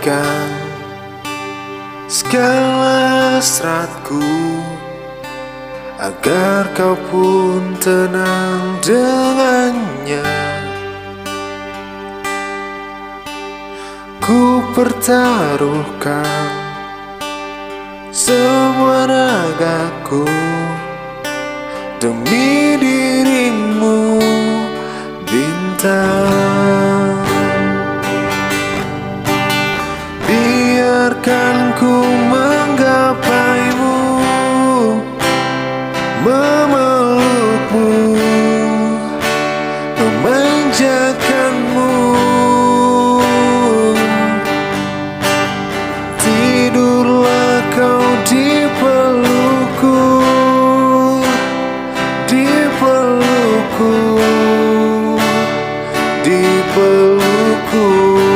berikan segala hasratku agar kau pun tenang dengannya. Ku pertaruhkan semua ragaku demi dirimu, bintang. Biarkan ku menggapaimu, memelukmu, memanjakanmu. Tidurlah kau di pelukku, di pelukku, di pelukku.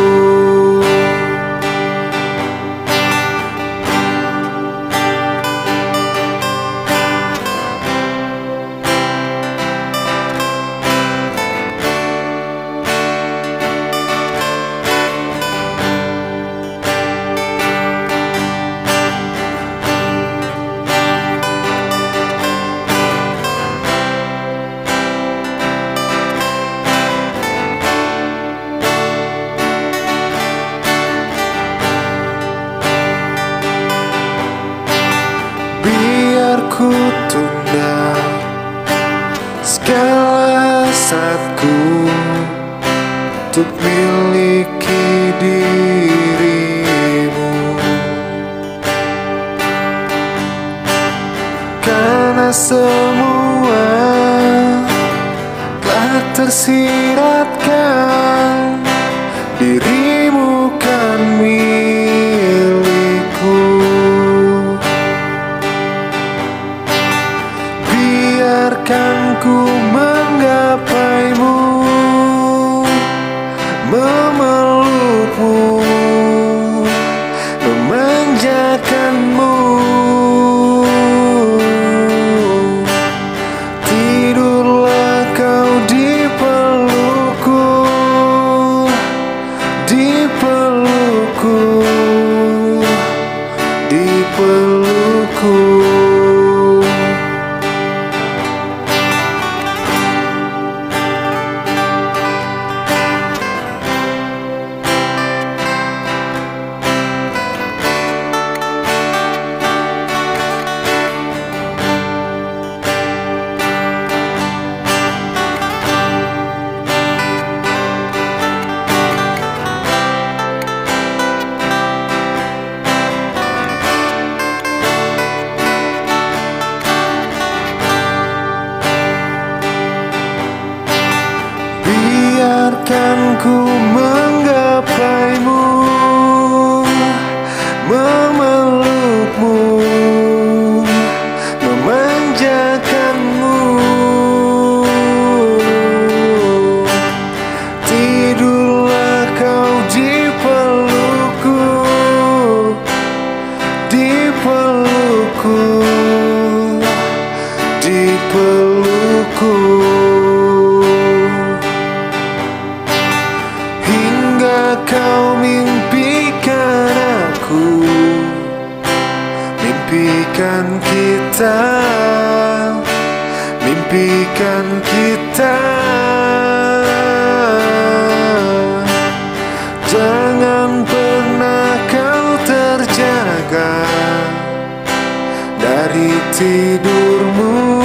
Biar ku tunda segala hasratku untuk miliki dirimu, karena semua telah tersiratkan, dirimu kan milikku. Biarkan ku menggapaimu, memelukmu, memanjakanmu. Tidurlah kau di pelukku, di pelukku, di pelukku. Biarkan ku menggapaimu, memelukmu, memanjakanmu. Tidurlah kau di pelukku, di pelukku, di pelukku. Kau mimpikan aku, mimpikan kita, mimpikan kita. Jangan pernah kau terjaga dari tidurmu.